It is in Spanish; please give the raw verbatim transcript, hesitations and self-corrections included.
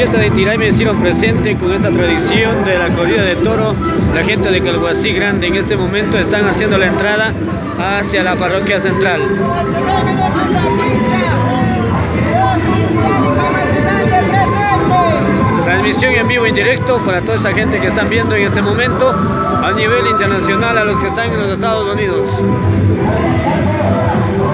fiesta de Tiraime hicieron presente con esta tradición de la corrida de toro. La gente de Calhuací Grande en este momento están haciendo la entrada hacia la parroquia central. Transmisión en vivo, en directo para toda esta gente que están viendo en este momento a nivel internacional, a los que están en los Estados Unidos.